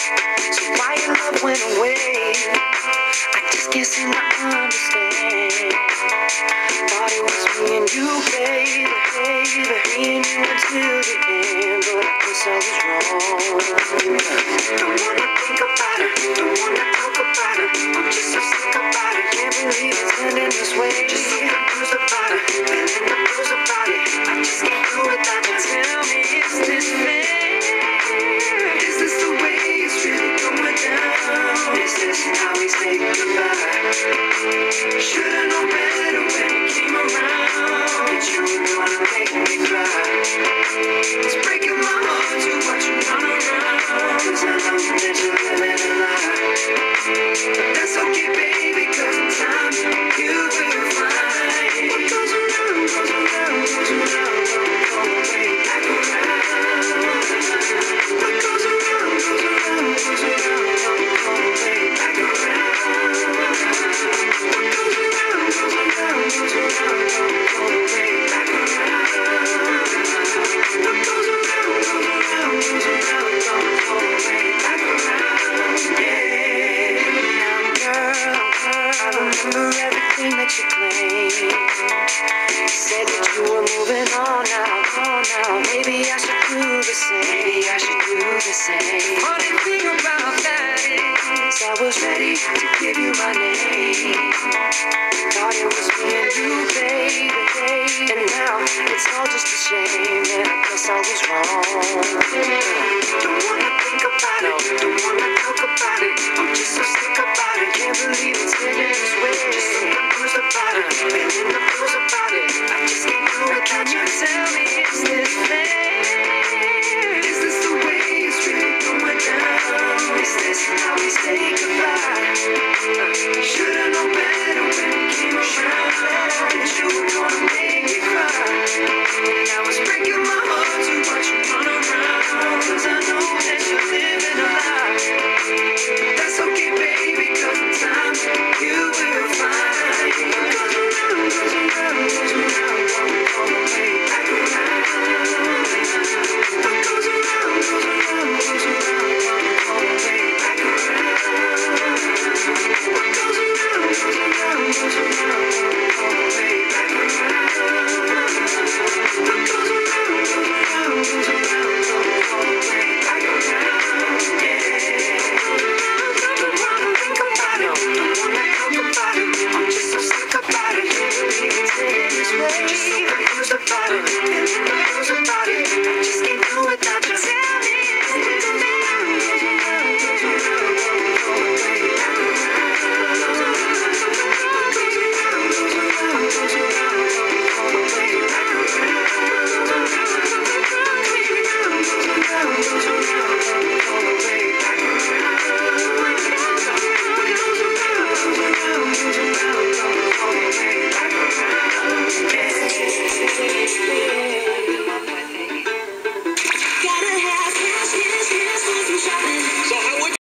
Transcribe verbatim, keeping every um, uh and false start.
So why your love went away, I just can't seem to understand. Thought it was me and you, baby, baby, me and you until the end, but I guess I was wrong. Don't wanna think about it, don't wanna talk about it, I'm just so sick about it, can't believe it's ending this way. Just so confused about it, feeling the blues about it, I just can't do it without you. Tell me, is this fair? Is this the way it's really going down? Is this how we say goodbye? Should've known better when you came around, that you were gonna make me cry. It's breaking my heart to watch you run around, 'cause I know that you're living a lie. But that's okay, baby, 'cause in time you will find what goes around, goes around, goes around, don't go way back around. What goes around, goes around, goes around, don't go way back around. What goes around, goes around, goes around, don't go way back around. What goes around, goes around, goes around, don't go way back around. Yeah. Now, girl, I remember everything that you claimed. You said that you were moving on now, on now. Maybe I should do the same. Maybe I should do the same. Funny thing about that is, I was ready to give you my name. Thought it was me and you, baby, baby. And now it's all just a shame, and I guess I was wrong. Don't wanna think about it, don't wanna talk about it, I'm just so sick about it, can't believe it's getting this way. Just so confused about it, feeling the blues about it, I just can't do it. Can you tell me, is this fair? Is this the way it's really going down? Is this how we say goodbye?